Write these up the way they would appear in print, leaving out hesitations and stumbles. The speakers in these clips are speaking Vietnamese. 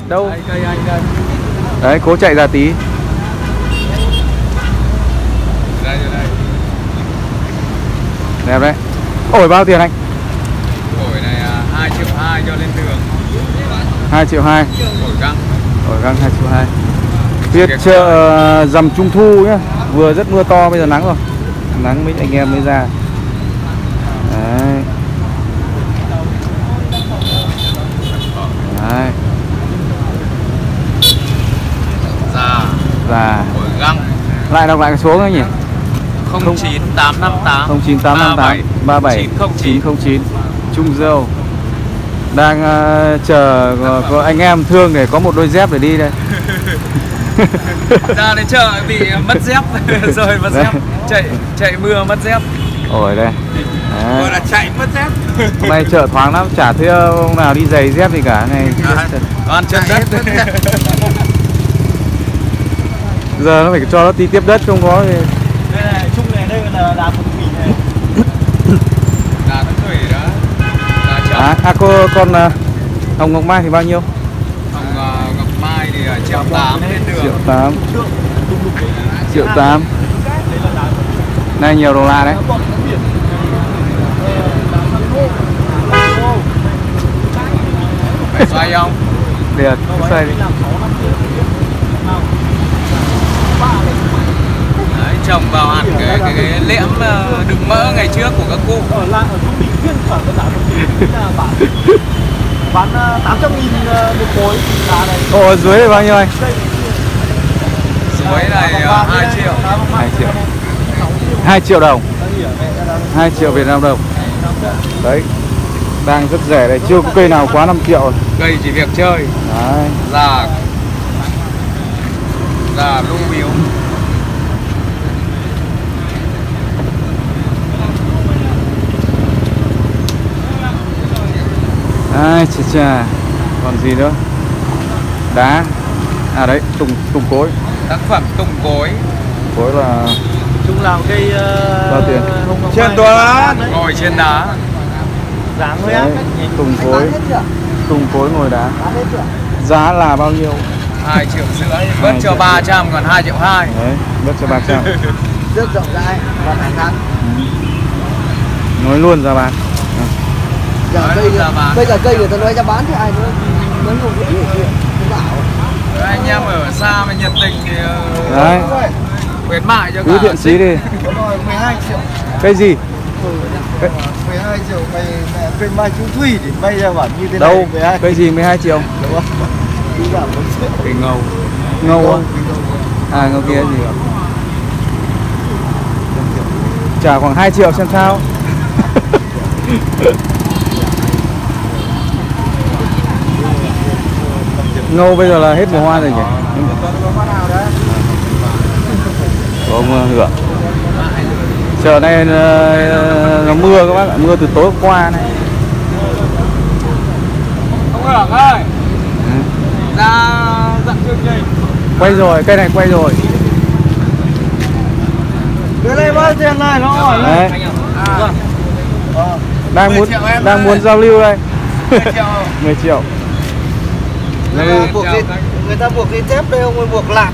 Đâu? Cây anh đây. Đấy, cố chạy ra tí. Đây. Đẹp đấy. Ổi bao tiền anh? Ổi này 2,2 triệu cho lên đường. 2,2 triệu. Ổi găng. Ổi găng 2,2 triệu. Phiên chợ rằm Trung Thu nhá. Vừa rất mưa to, bây giờ nắng rồi. Nắng mấy anh em mới ra. Đấy. Đấy. Già. Ổi găng. Lại đọc lại cái số nữa nhỉ? 09858 09858 37909. Trung Dâu. Đang chờ có anh em thương để có một đôi dép để đi đây. Ra đến chợ bị mất dép rồi mất dép. Chạy mưa mất dép. Ổi đây. Gọi là chạy mất dép. Hôm nay chợ thoáng lắm, chả thấy ông nào đi giày dép gì cả này. Toàn chân đất. Giờ nó phải cho nó tí tiếp đất, không có thì... Đây này, Trung này, đây là đá phun thủy này. Đá phun thủy đó. Con hồng ngọc mai thì bao nhiêu? Hồng ngọc mai thì 1,8 triệu lên đường. 1,8 triệu. Này nhiều đồ lạ đấy. Phải xoay không? Được, xoay đi. Đấy, trồng vào hẳn cái liễm đựng mỡ ngày trước của các cụ. Bán 800.000 một khối đá này. Ồ, dưới này bao nhiêu anh? Dưới này 2 triệu. 2 triệu. 2 triệu đồng. 2 triệu Việt Nam đồng. Đấy. Đang rất rẻ đây, chưa có cây nào quá 5 triệu rồi. Cây chỉ việc chơi. Đấy. Già lưu biếu. Ai chà, còn gì nữa? Đá. À đấy, tùng cối. Tác phẩm tùng cối. Cối là Trung làm cây bao tiền? Trên toa ngồi trên đá. Dáng thôi á. Tùng cối. Tùng cối ngồi đá. Giá là bao nhiêu? 2,5 triệu. Bớt cho 300 còn 2,2 triệu. Đấy, bớt cho 300. Rất rộng rãi và thẳng thắn. Nói luôn ra bán. Bây giờ cây người ta nói ra bán thì ai nói không có gì kia. Không bảo. Anh em ở xa mà nhiệt tình thì đấy, khuyến mại cho cứ thiện chí đi. 12 triệu. Cây gì? 12 triệu mày cây mai chú Thủy thì bây giờ bảo như thế này. Đâu? Cây gì 12 triệu? Đúng không? Cứ bảo 1 triệu. cây ngầu. Ngâu á? À, ngâu kia gì? Trả khoảng 2 triệu xem sao. Ngâu bây giờ là hết mùa hoa rồi nhỉ? Có ông Hưởng. Chợ này nó mưa các bác ạ, mưa từ tối hôm qua này. Ông Hưởng ơi, ra dặn chương trình. Quay rồi, cây này quay rồi. Cái này bao tiền này nó hỏi Đấy. À. Đang muốn giao lưu đây. 10 triệu. 10 triệu. Người ta buộc dây thép đây, ông mới buộc lạc.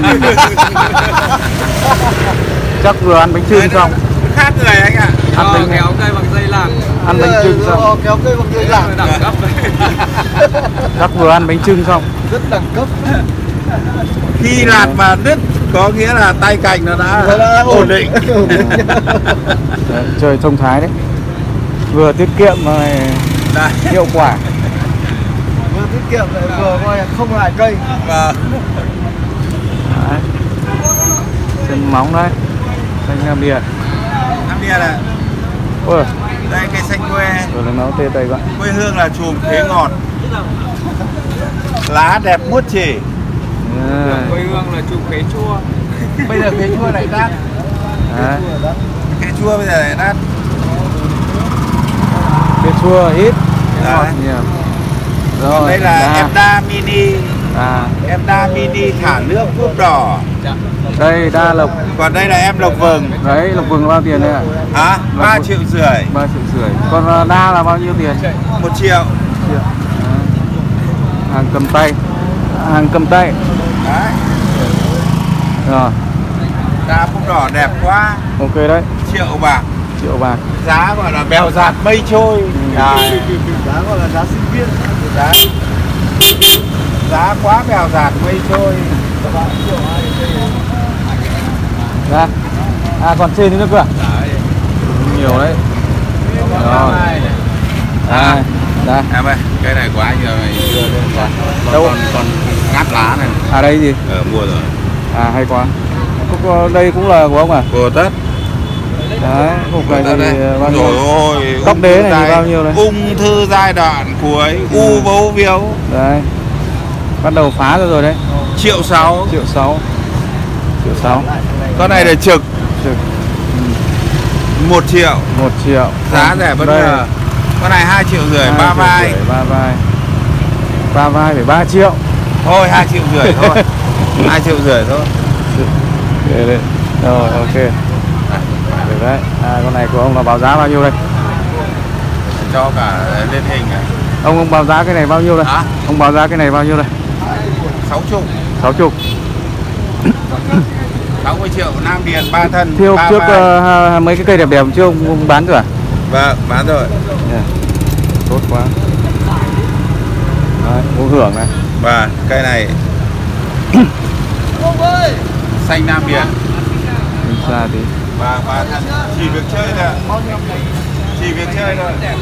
Chắc vừa ăn bánh chưng xong. Khác người anh ạ. Ăn bánh kéo cây bằng dây lạc. Ăn bánh chưng xong. Kéo cây bằng dây lạc. Đẳng cấp. Chắc vừa ăn bánh chưng xong. Rất đẳng cấp. Khi lạt mà đứt có nghĩa là tay cạnh nó đã ổn định. Đấy, chơi thông thái đấy. Vừa tiết kiệm mà hiệu quả. Vừa tiết kiệm lại vừa coi không lại cây. Vâng. Đấy. Chân móng đấy. Xanh Nam Điền. Nam Điền này. Ôi. Đây cây xanh que. Rồi nó tê tay vậy. Quê hương là chùm khế ngọt. Lá đẹp muốt chỉ. Quê hương là chùm khế chua. Bây giờ khế chua lại đắt. Khế chua bây giờ lại đắt. Khế chua ít. Đấy. Rồi, đây là Emda Mini. Emda Mini thả nước cúp đỏ. Đây đa lộc. Còn đây là em lộc vừng. Đấy, lộc vừng bao tiền đấy ạ? 3,5 triệu. 3,5 triệu. Còn đa là bao nhiêu tiền? 1 triệu. Hàng cầm tay. hàng cầm tay. Đấy. Rồi. Giá bông đỏ đẹp quá. Ok đấy. Triệu bạc. Triệu bạc. Giá gọi là bèo dạt mây trôi. Giá gọi là giá sinh viên. Giá quá bèo dạt mây trôi. Ra. À còn trên nữa cơ à? Nhiều đấy. Rồi. Đây. Em ơi, cái này quá giờ này đưa lên đâu còn ngắt lá này. À đây gì? Mua rồi. À hay quá. Đây cũng là của ông à? Của Tất. Đấy, hộp này thì bao nhiêu? Rồi, Tóc đế này thì bao nhiêu đây? Ung thư giai đoạn cuối, u bấu víu. Đấy. Bắt đầu phá rồi đấy. 1,6 triệu. 1,6 triệu. Con này là trực. 1 triệu. 1 triệu. Giá rẻ bất ngờ. Con này 2,5 triệu, 3 vai. 3 vai. 3 vai phải 3 triệu. Thôi 2,5 triệu thôi. 2,5 triệu thôi. Đây. Rồi ok. Được đấy. À, con này của ông là báo giá bao nhiêu đây? Cho cả lên hình này. Ông báo giá cái này bao nhiêu đây? Hả? Ông báo giá cái này bao nhiêu đây? 60. 60. 60 triệu Nam Điền 3 thân. Thế hôm trước mấy cái cây đẹp đẹp chưa ông bán rồi à? Vâng, bán rồi. Yeah. Tốt quá. Đấy, muốn hưởng này. Và cây này xanh Nam Điền. Mình xa tí. Và chỉ việc chơi thôi. Chỉ việc chơi thôi. Đấy.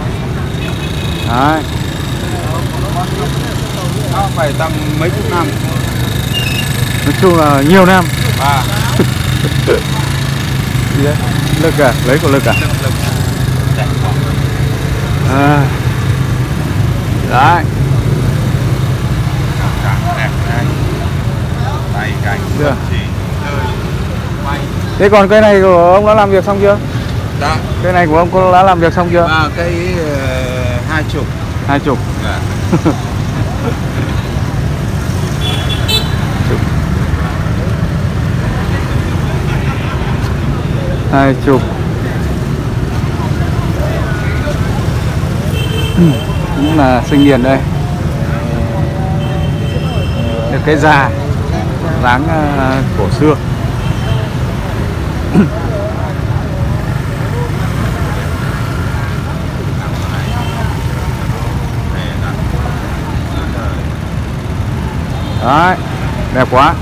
Nó phải tầm mấy chục năm. Nói chung là nhiều năm. Và gì đấy? Lực à? Lấy của lực à? lực. À. Đấy. Đẹp này. Tay cành. Được. Chỉ chơi. Quay. Thế còn cây này của ông đã làm việc xong chưa? Dạ. Cây này của ông đã làm việc xong chưa? À, cây 20. 20. Dạ. 20. Cũng là sinh điền đây. Được cái già dáng cổ xưa. Đấy, đẹp quá.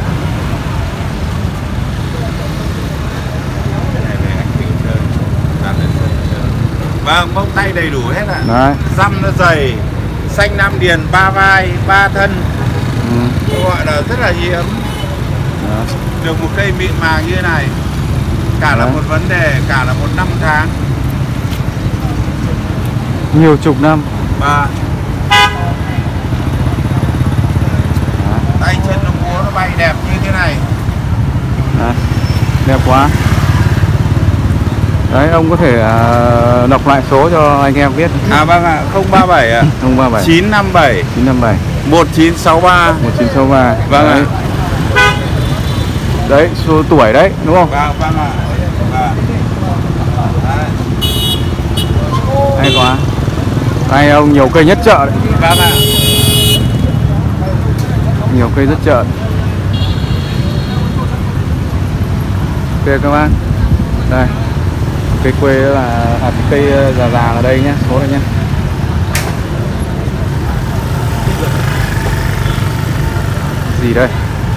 Vâng, mông tay đầy đủ hết ạ. Đấy. Răm nó dày, xanh Nam Điền 3 vai, 3 thân. Gọi là rất là hiếm. Đó. Được một cây mịn màng như thế này. Cả là một vấn đề, cả là một năm tháng. Nhiều chục năm. Và tay chân nó múa nó bay đẹp như thế này. Đấy. Đẹp quá. Đấy, ông có thể đọc lại số cho anh em biết. À vâng ạ, 037 ạ. 037 957 957 1963. 1963. Vâng Đấy. ạ. Đấy, số tuổi đấy, đúng không? Vâng, vâng ạ. Vâng. Hay quá. Hay ông nhiều cây nhất chợ đấy. Vâng ạ. Nhiều cây rất chợ. Ok các bác. Đây. Cây quê là cái cây già già ở đây nhá, số này nhá. Gì đây?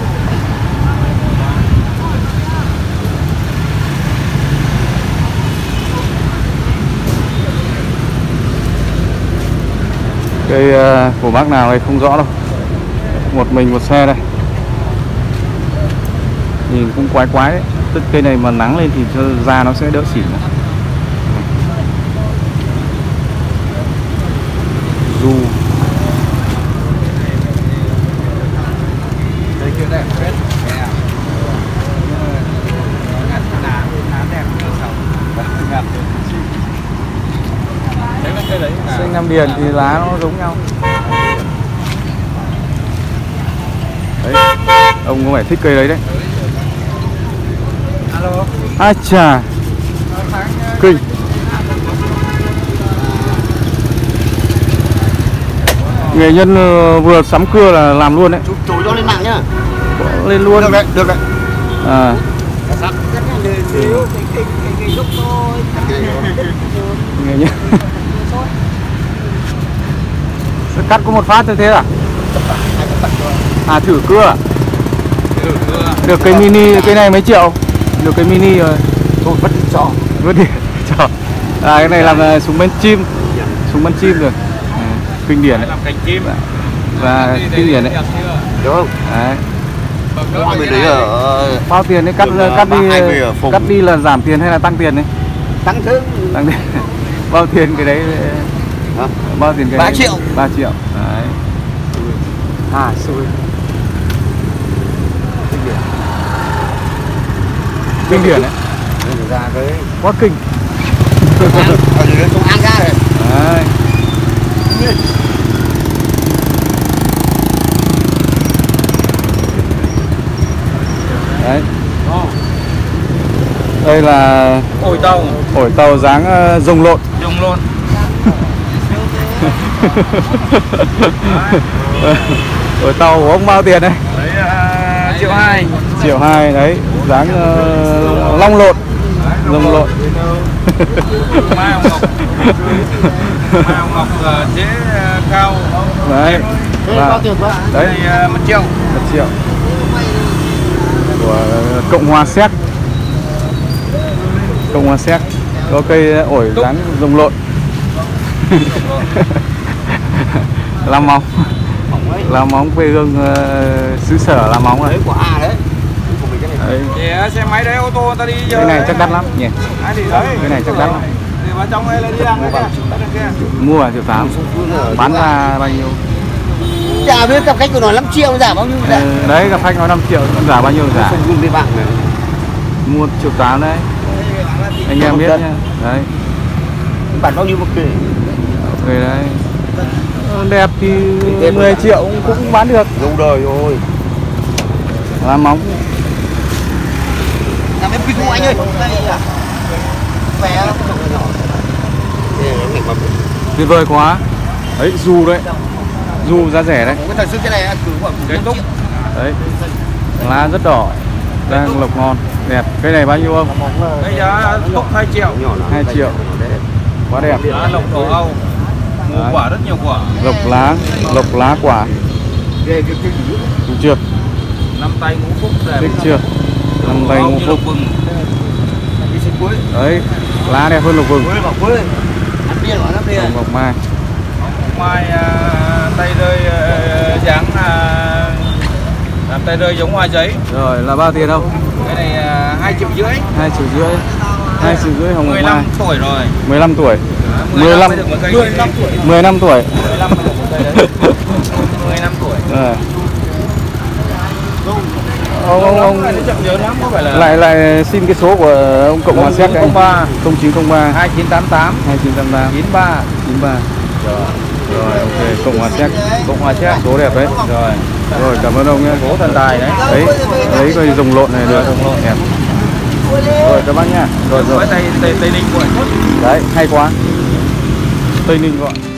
Cây của bác nào đây không rõ đâu. Một mình một xe đây. Nhìn cũng quái quái đấy. Tức cây này mà nắng lên thì cho da nó sẽ đỡ xỉn. Du. Đây kia đẹp phết. Xanh Nam Điền thì lá nó giống nhau. Đấy, ông có vẻ thích cây đấy đấy. Alo. À chà. Kinh. Nghệ nhân vừa sắm cưa là làm luôn đấy. Chủ cho lên mạng nhá. Lên luôn. Được đấy. À. Nghệ nhân. Cắt có một phát như thế à? À thử cưa. Được cái mini, cái này mấy triệu? Được cái mini rồi. Thôi vứt đi cho. Vứt đi cho. À cái này làm súng bắn chim. Súng bắn chim rồi. À, kinh điển đấy. Làm cánh chim. Và kinh điển đấy. Được không? Đấy. Người đấy ở Bao tiền đấy, cắt đi là giảm tiền hay là tăng tiền đấy? tăng thêm. Tăng tiền. Bao tiền cái đấy? Hả? Bao tiền cái 3 đấy? triệu. 3 triệu. Đấy. À xui. Kinh điển đấy. Ra cái Quá kinh. ở dưới công an ra rồi. Đấy. Đấy. Đây là ổi tàu dáng rồng lộn. Dùng luôn. Ổi tàu của ông bao tiền đây? Đấy 1.2 triệu. 1,2 triệu đấy, dáng long lộn, rồng lộn. Mai Hồng Ngọc. Mai Hồng Ngọc chế cao. Đấy. Bao tiền quá? Đấy 1 triệu. 1 triệu. Của Cộng hòa Séc. Cộng hòa Séc. Có cây ổi dáng rồng lộn. Làm móng. Làm móng quê hương xứ sở làm móng này. Của A đấy. Đấy. Thì xe máy đấy, ô tô người ta đi giờ. Cái này chắc đắt lắm nhỉ? Ai đi đấy. Cái này chắc đắt lắm. Thì vào trong đây là đi ăn đấy kia. Mua là 1,8 triệu. Bán ra bao nhiêu? Chả biết cặp khách của nó 5 triệu giảm bao nhiêu Ừ, đấy gặp khách nói 5 triệu giả bao nhiêu giả? Không dùng với bạn này. Mua 1,8 triệu đấy. Anh em biết nhá. Đấy. Bản bao nhiêu một kỷ? Ok đấy. Đẹp thì 10 triệu cũng bán được. Lâu đời rồi. Làm móng. Làm em pin anh ơi. Vé Tuyệt vời quá. Đấy, dù đấy. Dù giá rẻ đấy. cái thời sự cái này cứ khoảng Cái túc. Đấy. Lá rất đỏ. Đang lộc ngon. Đẹp. Cái này bao nhiêu không? Cái giá túc 2 triệu. 2 triệu. Quá đẹp. Lá lộc đỏ Âu. Mua Đấy. quả rất nhiều quả. Lộc lá quả. Đúng chưa? Năm tay ngũ phúc đẹp. Thích chưa? Năm tay ngũ phúc. Đấy, lá đẹp hơn lộc vừng. Ngọc mai. Mai tay rơi dáng làm tay rơi giống hoa giấy. Rồi là bao tiền không? Cái này 2,5 triệu. 2,5 triệu. 2,5 triệu hồng ngọc 15 mai. tuổi rồi. 15 tuổi. 15 tuổi. 15 tuổi. 15 mới được một cây đấy. 15 tuổi. Rồi. Ông chậm nhớ lắm, có phải là lại xin cái số của ông Cộng hòa Séc 0903 0903 2988 2988 93. 93. Rồi ok, Cộng hòa Séc. Cộng hòa Séc. Số đẹp đấy. Rồi cảm ơn ông nhé. Phố thần tài đấy. Đấy, lấy coi rồng lộn này được. Đẹp. Rồi các bác nha. Rồi. Tây Ninh gọi. Đấy, hay quá. Tây Ninh gọi.